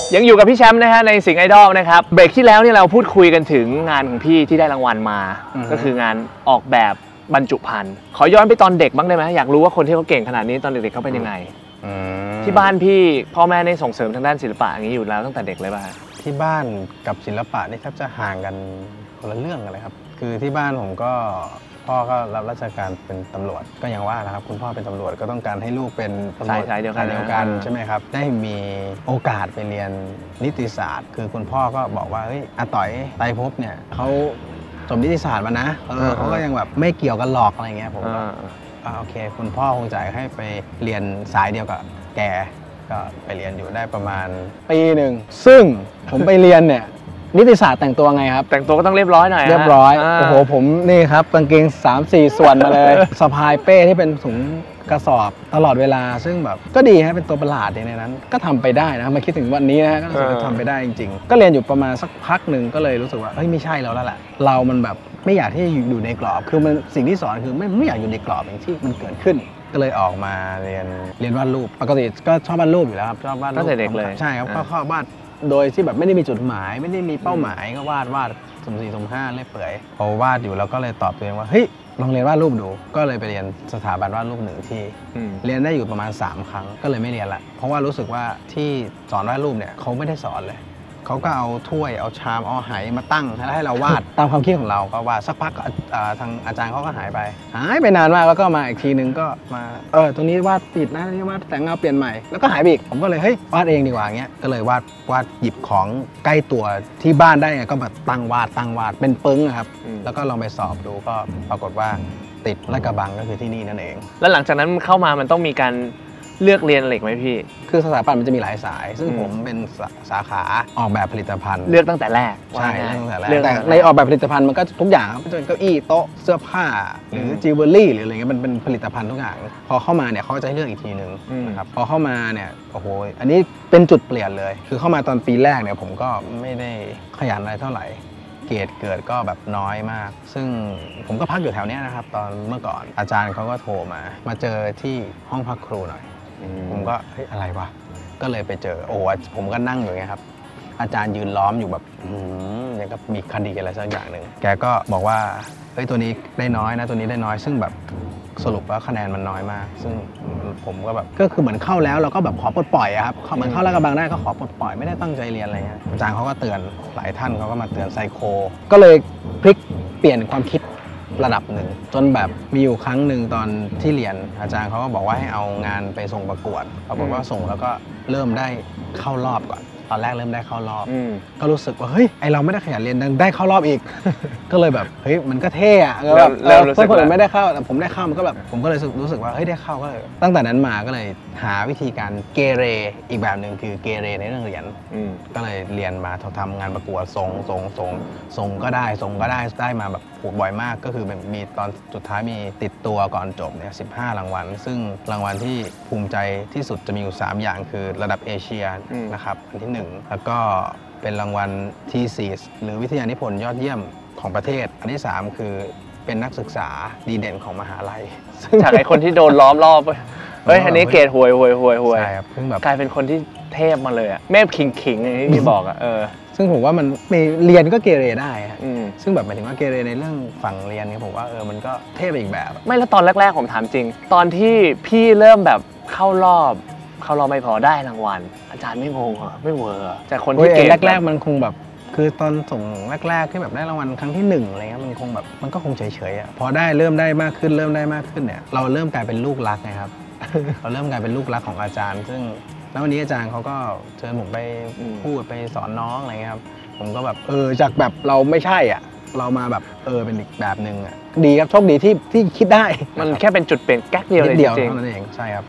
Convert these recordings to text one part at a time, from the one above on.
ยังอยู่กับพี่แชมป์นะฮะในสิงห์ไอดอลนะครับเบรกที่แล้วเนี่ยเราพูดคุยกันถึงงานของพี่ที่ได้รางวัลมาก็คืองานออกแบบบรรจุภัณฑ์ขอย้อนไปตอนเด็กบ้างได้ไหมอยากรู้ว่าคนที่เขาเก่งขนาดนี้ตอนเด็กๆเขาเป็นยังไงที่บ้านพี่พ่อแม่ได้ส่งเสริมทางด้านศิลปะอย่างนี้อยู่แล้วตั้งแต่เด็กเลยป่ะที่บ้านกับศิลปะนี่แทบจะห่างกันคนละเรื่องกันเลยครับคือที่บ้านผมก็พ่อก็รับราชการเป็นตำรวจก็ยังว่านะครับคุณพ่อเป็นตำรวจก็ต้องการให้ลูกเป็นตำรวจสายเดียวกันใช่ไหมครับได้มีโอกาสไปเรียนนิติศาสตร์คือคุณพ่อก็บอกว่าเฮ้ยอาต่อยไตรภพเนี่ยเขาจบนิติศาสตร์มานะเขาก็ยังแบบไม่เกี่ยวกันหรอกอะไรเงี้ยผมก็โอเคคุณพ่อคงจ่ายให้ไปเรียนสายเดียวกับแกก็ไปเรียนอยู่ได้ประมาณปีหนึ่งซึ่งผมไปเรียนเนี่ยนิติศาสตร์แต่งตัวไงครับแต่งตัวก็ต้องเรียบร้อยหน่อยเรียบร้อยโอ้โหผมนี่ครับกางเกง 3-4 ส่วนมาเลยสะพายเป้ที่เป็นถุงกระสอบตลอดเวลาซึ่งแบบก็ดีฮะเป็นตัวประหลาดในนั้นก็ทำไปได้นะมาคิดถึงวันนี้นะฮะก็รู้สึกว่าทำไปได้จริงๆก็เรียนอยู่ประมาณสักพักหนึ่งก็เลยรู้สึกว่าเฮ้ยไม่ใช่แล้วแหละเรามันแบบไม่อยากที่จะอยู่ในกรอบคือมันสิ่งที่สอนคือไม่อยากอยู่ในกรอบอย่างที่มันเกิดขึ้นก็เลยออกมาเรียนวาดรูปปกติก็ชอบวาดรูปอยู่แล้วครับชอบวาดรูปตั้งแต่เด็กเลยใช่ครับก็วาดโดยที่แบบไม่ได้มีจุดหมายไม่ได้มีเป้าหมายก็วาดสุ่ม4สุ่ม5เรื่อยเปื่อยพอวาดอยู่แล้วก็เลยตอบตัวเองว่าเฮ้ยลองเรียนวาดรูปดูก็เลยไปเรียนสถาบันวาดรูปหนึ่งที่เรียนได้อยู่ประมาณ3 ครั้งก็เลยไม่เรียนละเพราะว่ารู้สึกว่าที่สอนวาดรูปเนี่ยเขาไม่ได้สอนเลยเขาก็เอาถ้วยเอาชามเอาไหมาตั้งแล้วให้เราวาด ตามความคิดของเราก็วาดสักพักทางอาจารย์เขาก็หายไปนานมากแล้วก็มาอีกทีนึงก็มาตรงนี้วาดผิดนะนี่วาดแต่งเงาเปลี่ยนใหม่แล้วก็หายไปอีกผมก็เลยเฮ้ยวาดเองดีกว่าเงี้ยก็เลยวาดหยิบของใกล้ตัวที่บ้านได้ไงก็แบบตั้งวาดเป็นปึ้งครับแล้วก็ลองไปสอบดูก็ปรากฏว่าติดลาดกระบังก็คือที่นี่นั่นเองแล้วหลังจากนั้นเข้ามามันต้องมีการเลือกเรียนเหล็กไหมพี่คือสถาปัตย์มันจะมีหลายสายซึ่งผมเป็นสาขาออกแบบผลิตภัณฑ์เลือกตั้งแต่แรกใช่ตั้งแต่แรกแต่ในออกแบบผลิตภัณฑ์มันก็ทุกอย่างครับจะเป็นเก้าอี้โต๊ะเสื้อผ้าหรือจิวเวลรี่หรืออะไรเงี้ยมันเป็นผลิตภัณฑ์ทุกอย่างพอเข้ามาเนี่ยเขาจะให้เลือกอีกทีนึงนะครับพอเข้ามาเนี่ยโอ้โหอันนี้เป็นจุดเปลี่ยนเลยคือเข้ามาตอนปีแรกเนี่ยผมก็ไม่ได้ขยันอะไรเท่าไหร่เกรดเกิดก็แบบน้อยมากซึ่งผมก็พักอยู่แถวนี้นะครับตอนเมื่อก่อนอาจารย์เขาก็โทรมาเจอที่ห้องพักครูหน่อยผมก็เฮ้ยอะไรวะก็เลยไปเจอโอ้ผมก็นั่งอยู่ไงครับอาจารย์ยืนล้อมอยู่แบบอย่างกับมีคดีอะไรสักอย่างหนึ่งแกก็บอกว่าเฮ้ยตัวนี้ได้น้อยนะตัวนี้ได้น้อยซึ่งแบบสรุปว่าคะแนนมันน้อยมากซึ่งผมก็แบบก็คือเหมือนเข้าแล้วเราก็แบบขอปลดปล่อยครับเหมือนเข้าลาดกระบังได้ก็ขอปลดปล่อยไม่ได้ตั้งใจเรียนอะไรเงี้ยอาจารย์เขาก็เตือนหลายท่านเขาก็มาเตือนไซโคก็เลยพลิกเปลี่ยนความคิดระดับหนึ่งจนแบบมีอยู่ครั้งหนึ่งตอนที่เรียนอาจารย์เขาก็บอกว่าให้เอางานไปส่งประกวดปรากฏว่าส่งแล้วก็เริ่มได้เข้ารอบก่อนตอนแรกเริ่มได้เข้ารอบก็รู้สึกว่าเฮ้ยไอเราไม่ได้ขยันเรียนได้เข้ารอบอีก ก็เลยแบบเฮ้ยมันก็เท่อะเพื่อนคนอื่นไม่ได้เข้าแต่ผมได้เข้ามันก็แบบผมก็เลยรู้สึกว่าเฮ้ยได้เข้าก็เลยตั้งแต่นั้นมาก็เลยหาวิธีการเกเรอีกแบบหนึ่งคือเกเรในเรื่องเรียนก็เลยเรียนมาทำงานประกวดส่งก็ได้มาแบบบ่อยมากก็คือมีตอนสุดท้ายมีติดตัวก่อนจบเนี่ย15 รางวัลซึ่งรางวัลที่ภูมิใจที่สุดจะมีอยู่3 อย่างคือระดับเอเชียนะครับอันที่1แล้วก็เป็นรางวัลทีซีสหรือวิทยานิพนธ์ยอดเยี่ยมของประเทศอันที่3คือเป็นนักศึกษาดีเด่นของมหาลัยจากไอ้คนที่โดนล้อมรอบเฮ้ยอันนี้เกรดห่วยใช่ครับเพิ่งแบบกลายเป็นคนที่เทพมาเลยอะแม่ขิงอย่างที่บอกอะซึ่งผมว่ามันเรียนก็เกเรได้ซึ่งแบบหมายถึงว่าเกเรในเรื่องฝั่งเรียนเนี่ยผมว่ามันก็เทพอีกแบบไม่แล้วตอนแรกๆผมถามจริงตอนที่พี่เริ่มแบบเข้ารอบไม่พอได้รางวัลอาจารย์ไม่งงเหรอไม่เวอร์แต่คนที่เกรดแรกๆมันคงแบบคือตอนส่งแรกๆที่แบบได้รางวัลครั้งที่1อะไรเงี้ยมันคงแบบมันก็คงเฉยๆอ่ะพอเริ่มได้มากขึ้นเนี่ยเราเริ่มกลายเป็นลูกรักไงครับ เราเริ่มกลายเป็นลูกรักของอาจารย์ซึ่งแล้ววันนี้อาจารย์เขาก็เชิญผมไปพูดไปสอนน้องอะไรเงี้ยครับผมก็แบบจากแบบเราไม่ใช่อ่ะเรามาแบบเป็นอีกแบบหนึ่งอ่ะดีครับโชคดีที่คิดได้มันแค่เป็นจุดเปลี่ยนแก๊กเดียวเลยจริงๆเท่านั้นเองใช่ครับ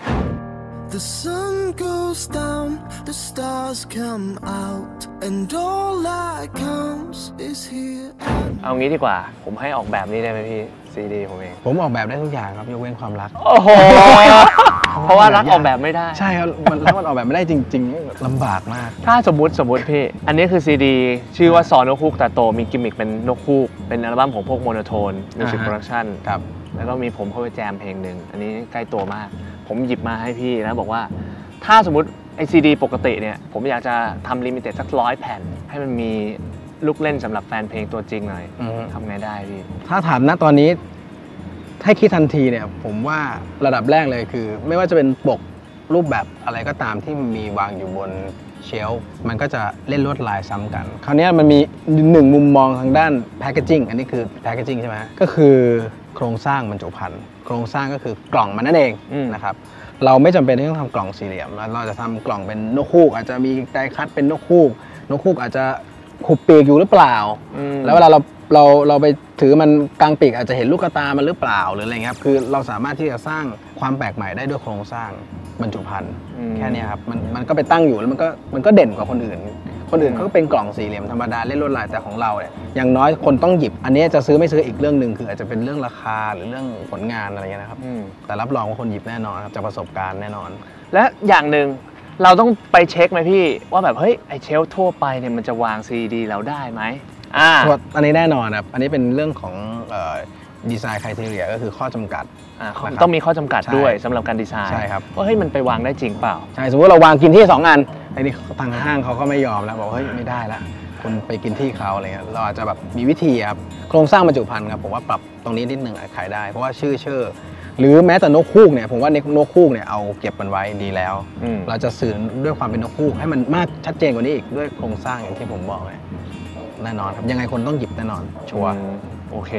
The sun goes down, the stars come out, and all that counts is here. เอางี้ดีกว่าผมให้ออกแบบนี้ได้ไหมพี่ซีดีผมเองผมออกแบบได้ทุกอย่างครับยกเว้นความรักโอ้โหเพราะว่ารักออกแบบไม่ได้ใช่ครับมันออกแบบไม่ได้จริงๆลำบากมากถ้าสมมติพี่อันนี้คือซีดีชื่อว่าซอนกฮูกตาโตมีกิมมิคเป็นนกฮูกเป็นอัลบั้มของพวกโมโนโทนมิวสิกโปรดักชั่นครับแล้วก็มีผมเข้าไปแจมเพลงหนึ่งอันนี้ใกล้ตัวมากผมหยิบมาให้พี่แล้วบอกว่าถ้าสมมติไอซีดีปกติเนี่ยผมอยากจะทำลิมิเต็ดสัก100 แผ่นให้มันมีลูกเล่นสำหรับแฟนเพลงตัวจริงหน่อยทำไงได้พี่ถ้าถามณตอนนี้ให้คิดทันทีเนี่ยผมว่าระดับแรกเลยคือ ไม่ว่าจะเป็นปกรูปแบบอะไรก็ตามที่มีวางอยู่บนเชลฟ์มันก็จะเล่นลวดลายซ้ำกันคราวนี้มันมีหนึ่งมุมมองทางด้านแพคเกจิ้งอันนี้คือแพคเกจิ้งใช่ไหมก็คือโครงสร้างบรรจุภัณฑ์โครงสร้างก็คือกล่องมันนั่นเองนะครับเราไม่จำเป็นที่ต้องทำกล่องสี่เหลี่ยมเราจะทำกล่องเป็นนกฮูกอาจจะมีไดคัตเป็นนกฮูกอาจจะหุบปีกอยู่หรือเปล่าแล้วเวลาเราไปถือมันกลางปีกอาจจะเห็นลูกตามันหรือเปล่าหรืออะไรเงี้ยครับคือเราสามารถที่จะสร้างความแปลกใหม่ได้ด้วยโครงสร้างบรรจุภัณฑ์แค่นี้ครับมันก็ไปตั้งอยู่แล้วมันก็เด่นกว่าคนอื่นเขาก็เป็นกล่องสี่เหลี่ยมธรรมดาเล่นลวดลายแต่ของเราเนี่ยอย่างน้อยคนต้องหยิบอันนี้จะซื้อไม่ซื้ออีกเรื่องหนึ่งคืออาจจะเป็นเรื่องราคาหรือเรื่องผลงานอะไรเงี้ยนะครับแต่รับรองว่าคนหยิบแน่นอนครับจากประสบการณ์แน่นอนและอย่างหนึ่งเราต้องไปเช็คไหมพี่ว่าแบบเฮ้ยไอเชลทั่วไปเนี่ยมันจะวางซีดีเราได้ไหมอันนี้แน่นอนครับอันนี้เป็นเรื่องของดีไซน์ไครทีเรียก็คือข้อจำกัดต้องมีข้อจำกัดด้วยสำหรับการดีไซน์ใช่ครับว่าเฮ้ยมันไปวางได้จริงเปล่าใช่สมมติเราวางกินที่2อันไอ้นี่ทางห้างเขาก็ไม่ยอมแล้วบอกเฮ้ยไม่ได้ละคุณไปกินที่เขาอะไรเงี้ยเราอาจจะแบบมีวิธีครับโครงสร้างบรรจุภัณฑ์ครับผมว่าปรับตรงนี้นิดนึงขายได้เพราะว่าชื่อหรือแม้แต่นกฮูกเนี่ยผมว่านกฮูกเนี่ยเอาเก็บมันไว้ดีแล้วเราจะสื่อด้วยความเป็นนกฮูกให้มันมากชัดเจนกว่านี้อีกด้วยโครงสร้างอย่างที่ผมบอกเลยแน่นอนครับยังไงคนต้องหยิบแน่นอนชัวร์โอเค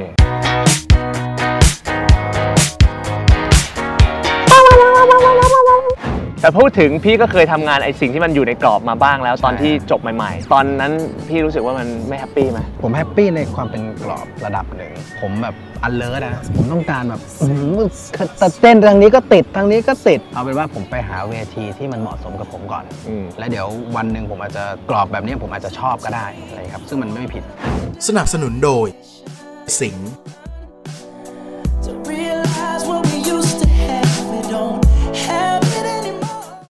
แต่พูดถึงพี่ก็เคยทำงานไอ้สิ่งที่มันอยู่ในกรอบมาบ้างแล้วตอนที่จบใหม่ๆตอนนั้นพี่รู้สึกว่ามันไม่แฮปปี้ไหมผมแฮปปี้ในความเป็นกรอบระดับหนึ่งผมแบบอันเลิศนะผมต้องการแบบเต้นทางนี้ก็ติดทางนี้ก็ติดเอาเป็นว่าผมไปหาเวทีที่มันเหมาะสมกับผมก่อนแล้วเดี๋ยววันหนึ่งผมอาจจะกรอบแบบนี้ผมอาจจะชอบก็ได้อะไรครับซึ่งมันไม่ผิดสนับสนุนโดยสิงห์